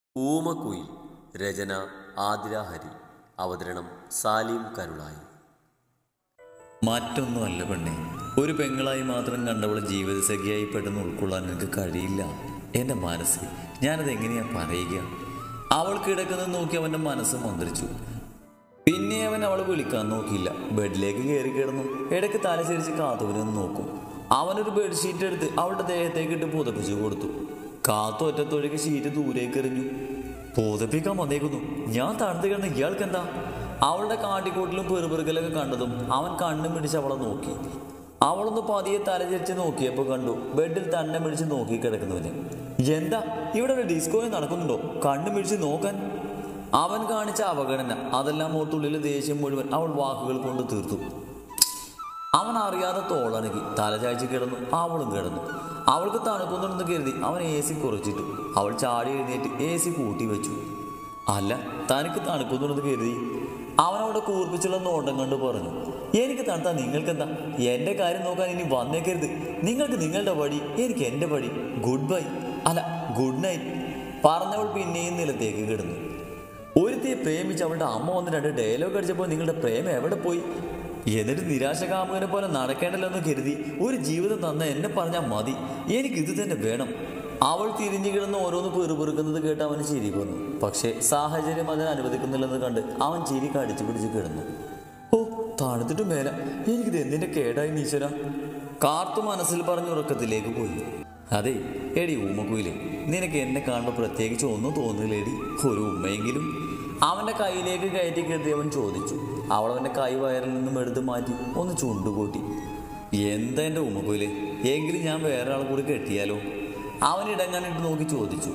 ഊമക്കുയിൽ. രചന ആതിര ഹരി. അവതരണം സാലിം കരുളായി. മറ്റൊന്നുമല്ല പെണ്ണെ, ഒരു പെങ്ങളായി മാത്രം കണ്ടവളെ ജീവിതസഖിയായി പെട്ടെന്ന് ഉൾക്കൊള്ളാൻ എനിക്ക് കഴിയില്ല. എൻ്റെ മനസ്സ്, ഞാനത് എങ്ങനെയാ പറയുക? അവൾ കിടക്കുന്നത് നോക്കി അവൻ്റെ മനസ്സ് മന്ത്രിച്ചു. പിന്നെ അവൻ അവളെ വിളിക്കാൻ നോക്കിയില്ല. ബെഡിലേക്ക് കയറി കിടന്നു. ഇടയ്ക്ക് തലചരിച്ച് കാത്തുവിനൊന്ന് നോക്കും. അവനൊരു ബെഡ്ഷീറ്റ് എടുത്ത് അവളുടെ ദേഹത്തേക്ക് ഇട്ട് പുതപ്പിച്ചു കൊടുത്തു. കാത്തു ഒറ്റത്തൊഴുകി ഷീറ്റ് ദൂരേക്ക് എറിഞ്ഞു. പുതപ്പിക്കാൻ വന്നേക്കുന്നു. ഞാൻ തണുത്ത് കിടന്ന ഇയാൾക്ക് എന്താ? അവളുടെ കാട്ടിക്കൂട്ടിലും പെറുപെറുകലൊക്കെ കണ്ടതും അവൻ കണ്ണും പിടിച്ച് അവളെ നോക്കി. അവളൊന്ന് പതിയെ തലചരിച്ച് നോക്കിയപ്പോൾ കണ്ടു ബെഡിൽ തന്നെ പിടിച്ച് നോക്കി കിടക്കുന്നവന്. എന്താ ഇവിടെ ഒരു ഡിസ്കോ നടക്കുന്നുണ്ടോ? കണ്ണും പിടിച്ച് നോക്കാൻ. അവൻ കാണിച്ച അവഗണന, അതെല്ലാം ഓർത്തുള്ളിൽ ദേഷ്യം മുഴുവൻ അവൾ വാക്കുകൾ കൊണ്ട് തീർത്തു. അവൻ അറിയാതെ തോളനക്കി തലചായ്ച്ച് കിടന്നു. അവളും കിടന്നു. അവൾക്ക് തണുക്കുന്നുണ്ടെന്ന് കരുതി അവൻ എ സി കുറച്ചിട്ടു. അവൾ ചാടി എഴുന്നേറ്റ് എ സി കൂട്ടി വെച്ചു. അല്ല, തനിക്ക് തണുക്കുന്നുണ്ടെന്ന് കരുതി. അവനവിടെ കൂർപ്പിച്ചുള്ള നോട്ടം കണ്ട് പറഞ്ഞു, എനിക്ക് തണുത്താ നിങ്ങൾക്കെന്താ? എൻ്റെ കാര്യം നോക്കാൻ ഇനി വന്നേക്കരുത്. നിങ്ങൾക്ക് നിങ്ങളുടെ പടി, എനിക്ക് എൻ്റെ പടി. ഗുഡ് ബൈ, അല്ല ഗുഡ് നൈറ്റ് പറഞ്ഞവൾ പിന്നെയും നിലത്തേക്ക് കിടന്നു. ഒരുത്തിയെ പ്രേമിച്ച് അവളുടെ അമ്മ വന്ന് 2 ഡയലോഗ് അടിച്ചപ്പോൾ നിങ്ങളുടെ പ്രേമം എവിടെ പോയി? എന്നിട്ട് നിരാശകാമുകനെ പോലെ നടക്കേണ്ടല്ലോ എന്ന് കരുതി ഒരു ജീവിതം തന്ന എന്നെ പറഞ്ഞാൽ മതി. എനിക്കിത് തന്നെ വേണം. അവൾ തിരിഞ്ഞു കിടന്ന് ഓരോന്ന് പെറുപെറുക്കുന്നത് കേട്ട് അവന് ചിരി വന്നു. പക്ഷേ സാഹചര്യം അതിന് അനുവദിക്കുന്നില്ലെന്ന് കണ്ട് അവൻ ചിരി കടിച്ചു പിടിച്ച് കിടന്നു. ഓ, തണുത്തിട്ട് മേല, എനിക്കിത് എന്തിൻ്റെ കേടായി ഈശ്വര. കാർത്തു മനസ്സിൽ പറഞ്ഞുറക്കത്തിലേക്ക് പോയി. അതെ എടി ഊമക്കുയിലേ, നിനക്ക് എന്നെ കാണുമ്പോൾ പ്രത്യേകിച്ച് ഒന്നും തോന്നില്ലേടി? ഒരു ഉമ്മയെങ്കിലും. അവൻ്റെ കയ്യിലേക്ക് കയറ്റി കരുതി അവൻ ചോദിച്ചു. അവളവൻ്റെ കൈ വയറിൽ നിന്നും എടുത്ത് മാറ്റി ഒന്ന് ചുണ്ടുകൂട്ടി. എന്താ എൻ്റെ ഊമക്കുയിലേ, എങ്കിലും ഞാൻ വേറെ ആൾ കൂടി കെട്ടിയാലോ? അവൻ ഇടങ്ങാനിട്ട് നോക്കി ചോദിച്ചു.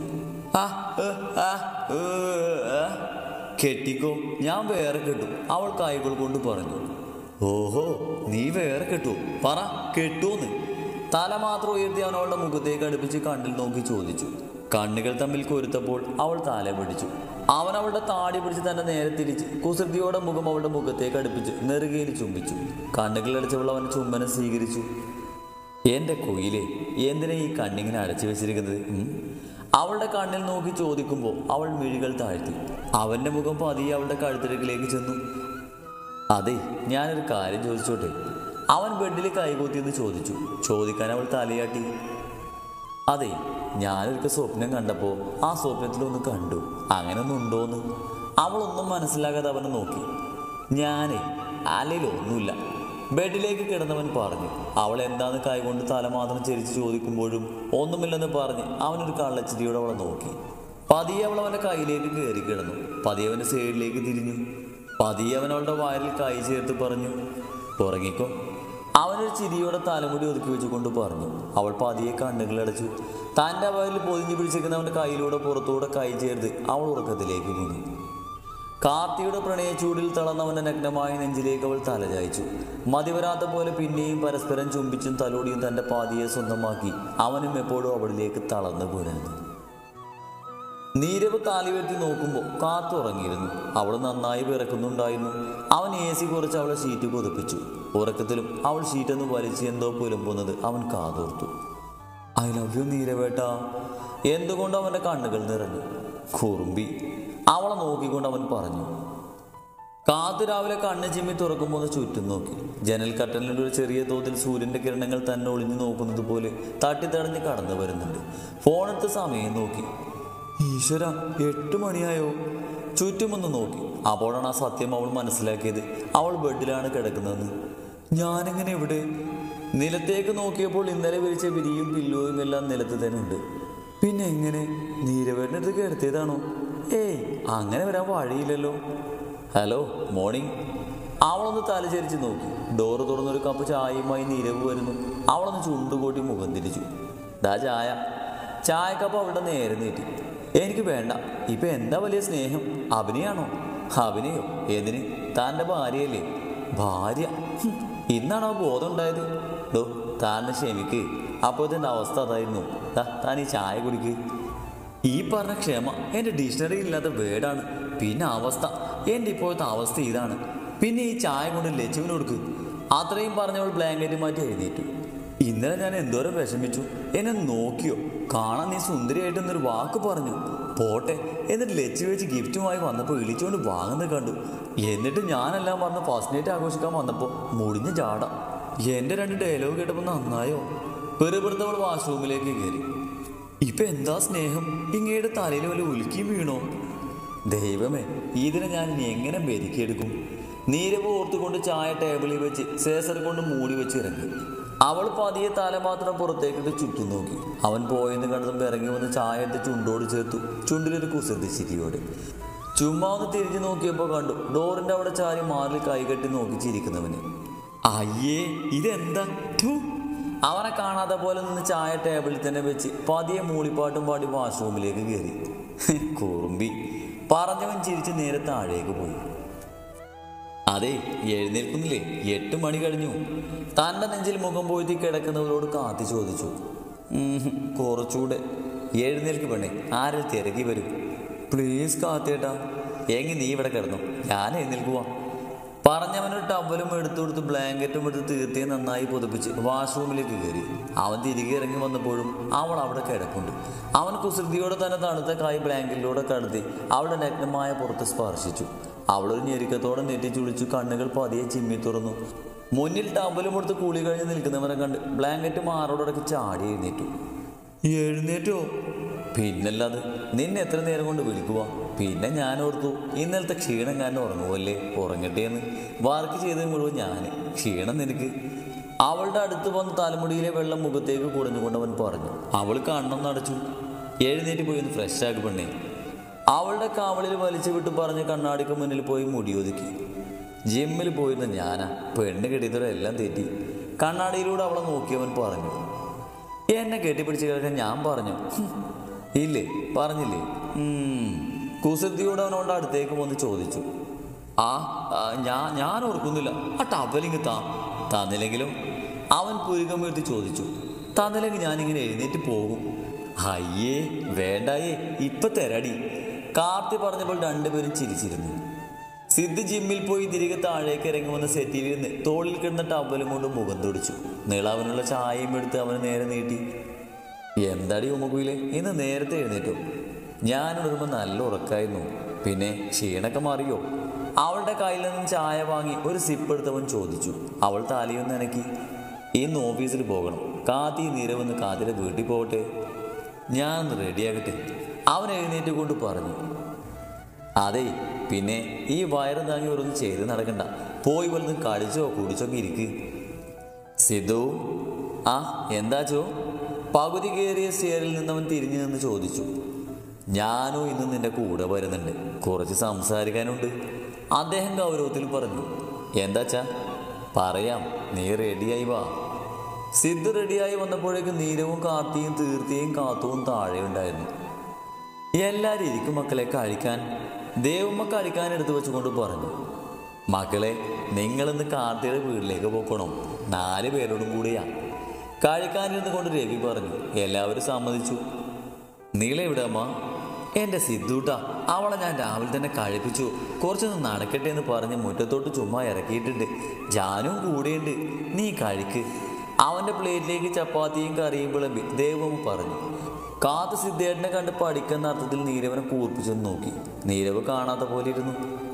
കെട്ടിക്കോ, ഞാൻ വേറെ കെട്ടും, അവൾ കൈകൾ കൊണ്ട് പറഞ്ഞു. ഓഹോ, നീ വേറെ കെട്ടുവോ? പറ, കെട്ടുവോന്ന്. തല മാത്രം ഉയർത്തി അവൻ അവളുടെ മുഖത്തേക്ക് അടുപ്പിച്ച് കണ്ണിൽ നോക്കി ചോദിച്ചു. കണ്ണുകൾ തമ്മിൽ കൊരുത്തപ്പോൾ അവൾ തല പിടിച്ചു. അവൻ അവളുടെ താടി പിടിച്ച് തന്നെ നേരെ തിരിച്ച് കുസൃതിയോടെ മുഖം അവളുടെ മുഖത്തേക്ക് അടുപ്പിച്ച് നെറുകയിൽ ചുംബിച്ചു. കണ്ണുകളടിച്ചവൾ അവൻ്റെ ചുംബനം സ്വീകരിച്ചു. എൻ്റെ കുയിലേ, എന്തിനാ ഈ കണ്ണിങ്ങനെ അടച്ചു വെച്ചിരിക്കുന്നത്? അവളുടെ കണ്ണിൽ നോക്കി ചോദിക്കുമ്പോൾ അവൾ മിഴികൾ താഴ്ത്തി. അവൻ്റെ മുഖം പതിയെ അവളുടെ കഴുത്തിരക്കിലേക്ക് ചെന്നു. അതെ, ഞാനൊരു കാര്യം ചോദിച്ചോട്ടെ? അവൻ ബെഡിൽ കൈകൂത്തിയെന്ന് ചോദിച്ചു. ചോദിക്കാൻ അവൾ തലയാട്ടി. അതെ, ഞാനൊരിക്കൽ സ്വപ്നം കണ്ടപ്പോൾ ആ സ്വപ്നത്തിലൊന്ന് കണ്ടു. അങ്ങനെ ഒന്നും ഉണ്ടോയെന്ന്. അവളൊന്നും മനസ്സിലാകാതെ അവനെ നോക്കി. ഞാനേ അല്ലെങ്കിൽ ഒന്നുമില്ല, ബെഡിലേക്ക് കിടന്നവൻ പറഞ്ഞു. അവൾ എന്താന്ന് കൈകൊണ്ട് തല മാത്രം ചെരിച്ച് ചോദിക്കുമ്പോഴും ഒന്നുമില്ലെന്ന് പറഞ്ഞ് അവനൊരു കള്ളച്ചിരിയോടെ അവളെ നോക്കി. പതിയെ അവൾ അവൻ്റെ കയ്യിലേക്ക് കയറി കിടന്നു. പതിയെ അവൻ്റെ സൈഡിലേക്ക് തിരിഞ്ഞു. പതിയെ അവൻ അവളുടെ വയറിൽ കൈ ചേർത്ത് പറഞ്ഞു, ഉറങ്ങിക്കോ. അവനൊരു ചിരിയോടെ തലമുടി ഒതുക്കി വെച്ചുകൊണ്ട് പറഞ്ഞു. അവൾ പതിയെ കണ്ണുകളടച്ചു. തൻ്റെ വയറിൽ പൊതിഞ്ഞു പിടിച്ചിരിക്കുന്ന അവൻ്റെ കയ്യിലൂടെ പുറത്തൂടെ കൈ ചേർത്ത് അവൾ ഉറക്കത്തിലേക്ക് വീണു. കാർത്തിയുടെ പ്രണയച്ചൂടിൽ തളർന്നവൻ്റെ നഗ്നമായ നെഞ്ചിലേക്ക് അവൾ തലചായ്ച്ചു. മതിവരാത്ത പോലെ പിന്നെയും പരസ്പരം ചുംബിച്ചും തലോടിയും തൻ്റെ പാതിയെ സ്വന്തമാക്കി അവനും എപ്പോഴും അവളിലേക്ക് തളർന്നു പോരുന്നു. നീരവ് താലിവെട്ടി നോക്കുമ്പോൾ കാത്തുറങ്ങിയിരുന്നു. അവൾ നന്നായി വിറക്കുന്നുണ്ടായിരുന്നു. അവൻ എ സി കുറച്ച് അവളെ ഷീറ്റ് കൊതിപ്പിച്ചു. ഉറക്കത്തിലും അവൾ ഷീറ്റൊന്ന് വലിച്ച് എന്തോ പുലമ്പുന്നത് അവൻ കാതോർത്തു. ഐ ലവ് യു നീരവേട്ടാ. എന്തുകൊണ്ട് അവൻ്റെ കണ്ണുകൾ നിറഞ്ഞു. കുറുമ്പി, അവളെ നോക്കിക്കൊണ്ട് അവൻ പറഞ്ഞു. കാത്തു രാവിലെ കണ്ണ് ചിമ്മി തുറക്കുമ്പോൾ ഒന്ന് ചുറ്റും നോക്കി. ജനൽ കട്ടലിൽ ഒരു ചെറിയ തോതിൽ സൂര്യൻ്റെ കിരണങ്ങൾ തന്നെ ഒളിഞ്ഞു നോക്കുന്നത് പോലെ തട്ടിത്തടഞ്ഞ് കടന്നു വരുന്നുണ്ട്. ഫോണെടുത്ത് സമയം നോക്കി. ഈശ്വര, 8 മണിയായോ? ചുറ്റുമൊന്ന് നോക്കി. അപ്പോഴാണ് ആ സത്യം അവൾ മനസ്സിലാക്കിയത്. അവൾ ബെഡിലാണ് കിടക്കുന്നതെന്ന്. ഞാനെങ്ങനെ ഇവിടെ? നിലത്തേക്ക് നോക്കിയപ്പോൾ ഇന്നലെ വിരിച്ച വിരിയും പില്ലുവും എല്ലാം നിലത്ത് തന്നെ ഉണ്ട്. പിന്നെ എങ്ങനെ? നീരവേട്ടൻ്റെ അടുത്ത് കിടത്തിയതാണോ? ഏയ്, അങ്ങനെ വരാൻ വഴിയില്ലല്ലോ. Hello, morning. അവളൊന്ന് തലചരിച്ച് നോക്കി. ഡോറ് തുറന്നൊരു കപ്പ് ചായയുമായി നീരവ് വരുന്നു. അവളൊന്ന് ചുണ്ടുകൂട്ടി മുഖം തിരിച്ചു. ഡാ ചായ. ചായക്കപ്പ് അവളുടെ നേരെ നീട്ടി. എനിക്ക് വേണ്ട. ഇപ്പം എന്താ വലിയ സ്നേഹം? അഭിനയാണോ? അഭിനയോ? എന്തിന്? താൻ്റെ ഭാര്യയല്ലേ? ഭാര്യ? ഇന്നാണോ ബോധം ഉണ്ടായത്? ഡോ, താൻ ക്ഷമിക്ക്. അപ്പോഴത്തെ അവസ്ഥ അതായിരുന്നു. താൻ ഈ ചായ കുടിക്ക്. ഈ പറഞ്ഞ ക്ഷമ എൻ്റെ ഡിക്ഷണറിയിൽ ഇല്ലാത്ത വേർഡാണ്. പിന്നെ അവസ്ഥ, എൻ്റെ ഇപ്പോഴത്തെ അവസ്ഥ ഇതാണ്. പിന്നെ ഈ ചായ കൊണ്ട് ലച്ചുവിന് കൊടുക്ക്. അത്രയും പറഞ്ഞവൾ ബ്ലാങ്കറ്റ് മാറ്റി എഴുന്നേറ്റു. ഇന്നലെ ഞാൻ എന്തോരം വിഷമിച്ചു. എന്നെ നോക്കിയോ? കാണാൻ നീ സുന്ദരിയായിട്ടെന്നൊരു വാക്ക് പറഞ്ഞു. പോട്ടെ. എന്നിട്ട് ലച്ചു വെച്ച് ഗിഫ്റ്റുമായി വന്നപ്പോൾ വിളിച്ചുകൊണ്ട് വാങ്ങുന്നത് കണ്ടു. എന്നിട്ട് ഞാനെല്ലാം പറഞ്ഞ് ഫസ്റ്റ് നൈറ്റ് ആഘോഷിക്കാൻ വന്നപ്പോൾ മുടിഞ്ഞ ജാട. എൻ്റെ 2 ഡയലോഗ് കേട്ടപ്പോൾ നന്നായോ. പെറുപെടുത്തവൾ വാഷ്റൂമിലേക്ക് കയറി. ഇപ്പം എന്താ സ്നേഹം, ഇങ്ങയുടെ തലയിൽ വല്ല ഉലുക്കിയും വീണോ? ദൈവമേ, ഇതിനെ ഞാൻ ഇനി എങ്ങനെ മെരുക്കിയെടുക്കും? നീരവ് ഓർത്തുകൊണ്ട് ചായ ടേബിളിൽ വെച്ച് സേസർ കൊണ്ട് മൂടി വെച്ച് ഇറങ്ങി. അവൾ പതിയെ തല മാത്രം പുറത്തേക്കിട്ട് ചുറ്റും നോക്കി. അവൻ പോയെന്ന് കണ്ടതും ഇറങ്ങി വന്ന് ചായ എടുത്ത് ചുണ്ടോട് ചേർത്തു, ചുണ്ടിലൊരു കുസൃതി ചിരിയോടെ. ചുമ്മാ ഒന്ന് തിരിഞ്ഞു നോക്കിയപ്പോൾ കണ്ടു ഡോറിൻ്റെ അവിടെ ചാരി മാറിൽ കൈകെട്ടി നോക്കി ചിരിക്കുന്നവന്. അയ്യേ, ഇതെന്താ? അവനെ കാണാതെ പോലെ നിന്ന് ചായ ടേബിളിൽ തന്നെ വെച്ച് പതിയെ മൂളിപ്പാട്ടും പാടി വാഷ്റൂമിലേക്ക് കയറി. കുറുമ്പി പറഞ്ഞവൻ ചിരിച്ച് നേരെ താഴേക്ക് പോയി. അതെ, എഴുന്നേൽക്കുന്നില്ലേ? 8 മണി കഴിഞ്ഞു. തൻ്റെ നെഞ്ചിൽ മുഖം പോയി കിടക്കുന്നവരോട് കാത്തി ചോദിച്ചു. കുറച്ചുകൂടെ. എഴുന്നേൽക്ക് പെണ്ണേ, ആരും തിരക്കി വരും. പ്ലീസ് കാത്തേട്ടാ. എങ്കിൽ നീ ഇവിടെ കിടന്നു, ഞാൻ എഴുന്നേൽക്കുവാ. പറഞ്ഞവനൊരു ടവലും എടുത്തുകൊടുത്ത് ബ്ലാങ്കറ്റും എടുത്ത് തീർത്തിയെ നന്നായി പൊതിപ്പിച്ച് വാഷ്റൂമിലേക്ക് കയറി. അവൻ തിരികെ ഇറങ്ങി വന്നപ്പോഴും അവൾ അവിടെ കിടപ്പുണ്ട്. അവൻ കുസൃതിയോടെ തന്നെ തണുത്ത കായ് ബ്ലാങ്കറ്റിലൂടെ കടത്തി അവളുടെ നഗ്നമായ പുറത്ത് സ്പർശിച്ചു. അവളൊരു ഞെരുക്കത്തോടെ നെറ്റിച്ചുളിച്ചു കണ്ണുകൾ പതിയെ ചിമ്മി തുറന്നു. മുന്നിൽ ടവലും എടുത്ത് കുളി കഴിഞ്ഞ് നിൽക്കുന്നവനെ കണ്ട് ബ്ലാങ്കറ്റ് മാറോടക്കി ചാടി എഴുന്നേറ്റു. എഴുന്നേറ്റോ? പിന്നല്ലാതെ, നിന്നെ എത്ര നേരം കൊണ്ട് വിളിക്കുക? പിന്നെ ഞാൻ ഓർത്തു ഇന്നലത്തെ ക്ഷീണം ഞാൻ ഉറങ്ങുമല്ലേ, ഉറങ്ങട്ടെ എന്ന്. വർക്ക് ചെയ്തത് മുഴുവൻ ഞാൻ, ക്ഷീണം നിനക്ക്. അവളുടെ അടുത്ത് വന്ന് തലമുടിയിലെ വെള്ളം മുഖത്തേക്ക് കുടഞ്ഞുകൊണ്ടവൻ പറഞ്ഞു. അവൾ കണ്ണൊന്നടച്ചു. എഴുന്നേറ്റ് പോയി ഒന്ന് ഫ്രഷ് ആക്കി പെണ്ണേ. അവളുടെ കാവളിൽ വലിച്ചു വിട്ട് പറഞ്ഞ് കണ്ണാടിക്ക് മുന്നിൽ പോയി മുടിയൊതുക്കി. ജിമ്മിൽ പോയിരുന്ന ഞാനാ, പെണ്ണ് കെട്ടിയതോടെ എല്ലാം തെറ്റി. കണ്ണാടിയിലൂടെ അവളെ നോക്കിയവൻ പറഞ്ഞു. എന്നെ കെട്ടിപ്പിടിച്ച് കിടക്കാൻ ഞാൻ പറഞ്ഞു? ഇല്ലേ, പറഞ്ഞില്ലേ? കുസൃതിയോട് അവനോട് അടുത്തേക്ക് വന്ന് ചോദിച്ചു. ഞാൻ ഓർക്കുന്നില്ല. ആ ടവലിങ് തന്നില്ലെങ്കിലും അവൻ പുരുകം വീഴ്ത്തി ചോദിച്ചു. തന്നില്ലെങ്കിൽ ഞാനിങ്ങനെ എഴുന്നേറ്റ് പോകും. അയ്യേ വേണ്ടായേ, ഇപ്പൊ തരാടി. കാർത്തി പറഞ്ഞപ്പോൾ 2 പേരും ചിരിച്ചിരുന്നു. സിദ്ധ് ജിമ്മിൽ പോയി തിരികെ താഴേക്ക് ഇറങ്ങി വന്ന സെറ്റിലിരുന്ന് തോളിൽ കിടന്ന ടവലും കൊണ്ട് മുഖം തുടച്ചു. നീളാവനുള്ള ചായയും എടുത്ത് അവന് നേരെ നീട്ടി. എന്താടി ഉമ്മക്കുയിലെ, ഇന്ന് നേരത്തെ എഴുന്നേറ്റോ? ഞാൻ ഉണരുമ്പോൾ നല്ല ഉറക്കായിരുന്നു. പിന്നെ ക്ഷീണൊക്കെ മാറിയോ? അവളുടെ കയ്യിൽ നിന്നും ചായ വാങ്ങി ഒരു സിപ്പ് എടുത്തവൻ ചോദിച്ചു. അവൾ തലയൊന്ന് നനക്കി. ഇന്ന് ഓഫീസിൽ പോകണം. കാത്തി നീരവെന്ന് കാത്തിയുടെ വീട്ടിൽ പോകട്ടെ. ഞാനൊന്ന് റെഡിയാകട്ടെ, അവൻ എഴുന്നേറ്റ് കൊണ്ട് പറഞ്ഞു. അതെ, പിന്നെ ഈ വയറ് താങ്ങി ഓരോന്ന് ചെയ്ത് നടക്കണ്ട. പോയി വലുതും കഴിച്ചോ കുടിച്ചൊക്കെ ഇരിക്ക്. സിദ്ധു. എന്താച്ചോ? പകുതി കയറിയ സ്റ്റെയറിൽ നിന്നവൻ തിരിഞ്ഞു നിന്ന് ചോദിച്ചു. ഞാനോ ഇന്ന് നിന്റെ കൂടെ വരുന്നുണ്ട്, കുറച്ച് സംസാരിക്കാനുണ്ട്. അദ്ദേഹം ഗൗരവത്തിൽ പറഞ്ഞു. എന്താച്ചാ? പറയാം, നീ റെഡിയായി വാ. സിദ്ധു റെഡിയായി വന്നപ്പോഴേക്കും നീരവും കാർത്തിയും തീർത്തിയും കാത്തുവും താഴെ ഉണ്ടായിരുന്നു. എല്ലാവരും ഇരിക്കും മക്കളെ, കഴിക്കാൻ. ദേവമ്മ കഴിക്കാൻ എടുത്തു വെച്ചുകൊണ്ട് പറഞ്ഞു. മക്കളെ, നിങ്ങളിന്ന് കാർത്തിയുടെ വീട്ടിലേക്ക് പോക്കണം. 4 പേരോടും കൂടിയാ. കഴിക്കാനിരുന്ന് കൊണ്ട് രവി പറഞ്ഞു. എല്ലാവരും സമ്മതിച്ചു. നീളെ എവിടെ അമ്മ? എൻ്റെ സിദ്ധൂട്ടാ, അവളെ ഞാൻ രാവിലെ തന്നെ കഴിപ്പിച്ചു. കുറച്ചൊന്ന് നടക്കട്ടെ എന്ന് പറഞ്ഞ് മുറ്റത്തോട്ട് ചുമ്മാ ഇറക്കിയിട്ടുണ്ട്. ജാനും കൂടെയുണ്ട്, നീ കഴിക്ക്. അവൻ്റെ പ്ലേറ്റിലേക്ക് ചപ്പാത്തിയും കറിയും വിളമ്പി ദേവമ്മ പറഞ്ഞു. കാത്ത് സിദ്ധേട്ടനെ കണ്ട് പഠിക്കുന്ന അർത്ഥത്തിൽ നീരവനെ കൂർപ്പിച്ചെന്ന് നോക്കി. നീരവ് കാണാത്ത പോലെ ഇരുന്നു.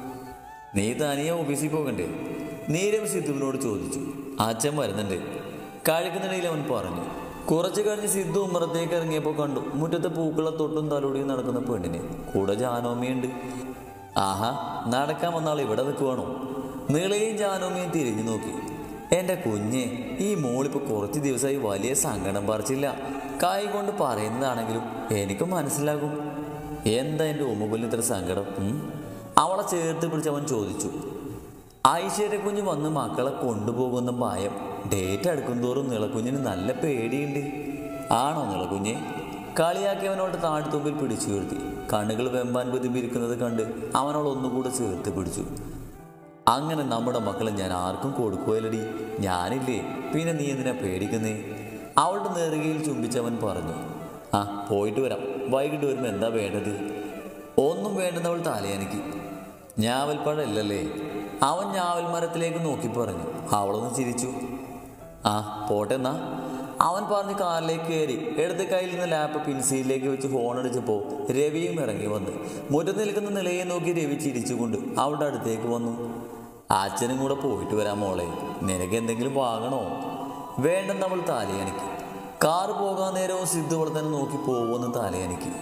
നീ തനിയെ ഓഫീസിൽ പോകണ്ടേ? നീരവ് സിദ്ധുവിനോട് ചോദിച്ചു. അച്ഛൻ വരുന്നുണ്ട്. കഴിക്കുന്നിടയിൽ അവൻ പറഞ്ഞു. കുറച്ച് കഴിഞ്ഞ് സിദ്ധു ഉമ്മറത്തേക്ക് ഇറങ്ങിയപ്പോൾ കണ്ടു മുറ്റത്തെ പൂക്കളെ തൊട്ടും തലോടിയും നടക്കുന്ന പെണ്ണിനെ. കൂടെ ജാനോമിയുണ്ട്. ആഹാ, നടക്കാൻ വന്നാൾ ഇവിടെ നിൽക്കുവാണോ? നീളയും ജാനോമിയും തിരിഞ്ഞു നോക്കി. എൻ്റെ കുഞ്ഞെ, ഈ മോളിപ്പോൾ കുറച്ച് ദിവസമായി വലിയ സങ്കടം പറിച്ചില്ല. കൈ കൊണ്ട് പറയുന്നതാണെങ്കിലും എനിക്ക് മനസ്സിലാകും. എന്താ എൻ്റെ ഉമ്മകുലിന് ഇത്ര സങ്കടം? അവളെ ചേർത്ത് പിടിച്ചവൻ ചോദിച്ചു. ഐശ്വര്യ കുഞ്ഞ് വന്ന് മക്കളെ കൊണ്ടുപോകുന്ന ഭയം. ഡേറ്റ് അടുക്കുന്തോറും നിളക്കുഞ്ഞിന് നല്ല പേടിയുണ്ട്. ആണോ നിളക്കുഞ്ഞെ? കളിയാക്കിയവനോട് താഴ്ത്തുമ്പിൽ പിടിച്ചു വീഴ്ത്തി. കണ്ണുകൾ വെമ്പാൻ ബുദ്ധിമിരിക്കുന്നത് കണ്ട് അവനോട് ഒന്നുകൂടെ ചേർത്ത് പിടിച്ചു. അങ്ങനെ നമ്മുടെ മക്കളെ ഞാൻ ആർക്കും കൊടുക്കുകയല്ലടി. ഞാനില്ലേ, പിന്നെ നീ എന്തിനാ പേടിക്കുന്നേ? അവളുടെ നെറുകയിൽ ചുംബിച്ചവൻ പറഞ്ഞു. പോയിട്ട് വരാം, വൈകിട്ട് വരുമ്പോൾ എന്താ വേണ്ടത്? ഒന്നും വേണ്ടെന്നവൾ തലയനക്കി. ഞാവൽപ്പഴമല്ലല്ലേ? അവൻ ഞാവൽ മരത്തിലേക്ക് നോക്കി പറഞ്ഞു. അവളൊന്ന് ചിരിച്ചു. പോട്ടെ എന്നാ. അവൻ പറഞ്ഞ് കാറിലേക്ക് കയറി എടുത്ത കയ്യിൽ നിന്ന് ലാപ്പ് പിൻസീലിലേക്ക് വെച്ച് ഫോൺ അടിച്ചപ്പോൾ രവിയും ഇറങ്ങി വന്ന് മുറ്റത്ത് നിൽക്കുന്ന നിലയെ നോക്കി രവി ചിരിച്ചുകൊണ്ട് അവളുടെ അടുത്തേക്ക് വന്നു. അച്ഛനും കൂടെ പോയിട്ട് വരാം മോളെ, നിനക്ക് എന്തെങ്കിലും വാങ്ങണോ? വേണ്ടെന്ന് അവൾ തലയണക്കി. കാറ് പോകാൻ നേരവും സിദ്ധു അവളെ തന്നെ നോക്കി പോകുമെന്ന് തലയണക്കി.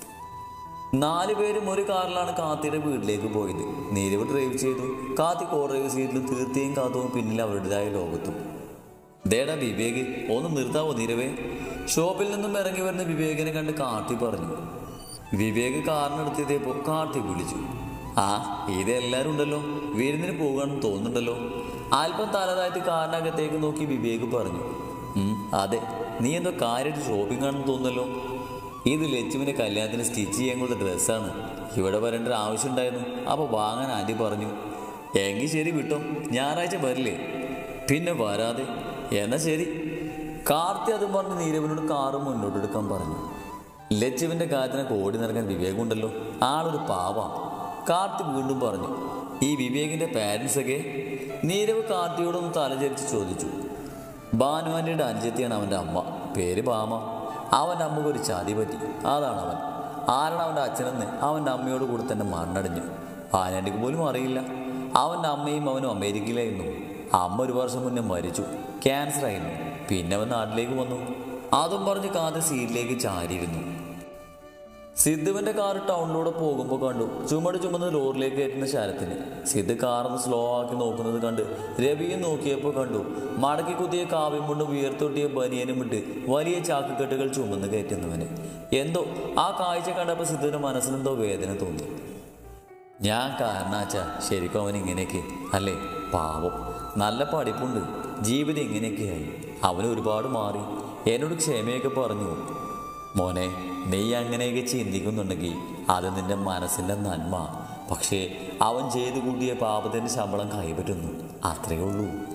4 പേരും ഒരു കാറിലാണ് കാത്തിയുടെ വീട്ടിലേക്ക് പോയത്. നീരവ് ഡ്രൈവ് ചെയ്തു. കാത്തി കോ ഡ്രൈവ് സീറ്റിലും തീർത്തിയും കാത്തവും പിന്നിൽ അവരുടേതായ ലോകത്തും. ദേടാ വിവേക്, ഒന്ന് നിർത്താവോ നീരവേ? ഷോപ്പിൽ നിന്നും ഇറങ്ങി വരുന്ന വിവേകിനെ കണ്ട് കാർത്തി പറഞ്ഞു. വിവേക് കാറിനെടുത്തിയപ്പോൾ കാർത്തി വിളിച്ചു. ആ ഇതെല്ലാവരും ഉണ്ടല്ലോ, വിരുന്നിന് പോകാണെന്ന് തോന്നുന്നുണ്ടല്ലോ. അല്പം തലതായിട്ട് കാറിനകത്തേക്ക് നോക്കി വിവേക് പറഞ്ഞു. അതെ, നീ എന്തോ കാര്യമായിട്ട് ഷോപ്പിംഗ് ആണെന്ന് തോന്നുന്നല്ലോ. ഇത് ലച്ചുവിൻ്റെ കല്യാണത്തിന് സ്റ്റിച്ച് ചെയ്യാൻ കൊടുത്ത ഡ്രസ്സാണ്. ഇവിടെ വരേണ്ട ഒരു ആവശ്യം ഉണ്ടായിരുന്നു, അപ്പോൾ വാങ്ങാൻ ആൻറ്റി പറഞ്ഞു. എങ്കിൽ ശരി വിട്ടോ, ഞായറാഴ്ച വരില്ലേ? പിന്നെ വരാതെ. എന്നാ ശരി. കാർത്തി അതും പറഞ്ഞ് നീരവിനോട് കാറ് മുന്നോട്ടെടുക്കാൻ പറഞ്ഞു. ലച്ചുവിൻ്റെ കാര്യത്തിനൊക്കെ ഓടി നടക്കാൻ വിവേകുണ്ടല്ലോ, ആളൊരു പാവാ. കാർത്തി വീണ്ടും പറഞ്ഞു. ഈ വിവേകിൻ്റെ പാരൻസൊക്കെ? നീരവ് കാർത്തിയോടൊന്ന് തലചരിച്ച് ചോദിച്ചു. ഭാനുവാൻ്റെ അനുജത്തിയാണ് അവൻ്റെ അമ്മ, പേര് ഭാമ. അവൻ്റെ അമ്മക്ക് ഒരു ചതി പറ്റി, അതാണ് അവൻ. ആരാണ് അവൻ്റെ അച്ഛനെന്ന് അവൻ്റെ അമ്മയോട് കൂടെ തന്നെ മണ്ണടിഞ്ഞു. ഭാനുവാൻ്റെക്ക് പോലും അറിയില്ല. അവൻ്റെ അമ്മയും അവനും അമേരിക്കയിലായിരുന്നു. അമ്മ 1 വർഷം മുന്നേ മരിച്ചു, ക്യാൻസർ ആയിരുന്നു. പിന്നെ അവൻ നാട്ടിലേക്ക് വന്നു. അതും പറഞ്ഞ് കാത്ത് സീറ്റിലേക്ക് ചാരിയിരുന്നു. സിദ്ധുവിൻ്റെ കാർ ടൗണിലൂടെ പോകുമ്പോൾ കണ്ടു ചുമന്ന് ലോറിലേക്ക് കയറ്റുന്ന ശരത്തിന്. സിദ്ധു കാറൊന്ന് സ്ലോ ആക്കി നോക്കുന്നത് കണ്ട് രവിയെ നോക്കിയപ്പോൾ കണ്ടു മടക്കി കുത്തിയ കാവ്യം കൊണ്ടും ഉയർത്തൊട്ടിയ ബനിയനും ഇട്ട് വലിയ ചാക്കുകെട്ടുകൾ ചുമന്ന് കയറ്റുന്നവന്. എന്തോ ആ കാഴ്ച കണ്ടപ്പോൾ സിദ്ധുവിൻ്റെ മനസ്സിനെന്തോ വേദന തോന്നി. ഞാൻ കാരണാച്ചാ ശരിക്കും അവൻ ഇങ്ങനെയൊക്കെ അല്ലേ? പാവം, നല്ല പഠിപ്പുണ്ട്, ജീവിതം ഇങ്ങനെയൊക്കെയായി. അവന് ഒരുപാട് മാറി. എന്നോട് ക്ഷമയൊക്കെ പറഞ്ഞു. മോനെ, നീ അങ്ങനെയൊക്കെ ചിന്തിക്കുന്നുണ്ടെങ്കിൽ അത് നിന്റെ മനസ്സിൻ്റെ നന്മ. പക്ഷേ അവൻ ചെയ്തു കൂട്ടിയ പാപത്തിൻ്റെ ശമ്പളം കൈപ്പറ്റുന്നു, അത്രയേ ഉള്ളൂ.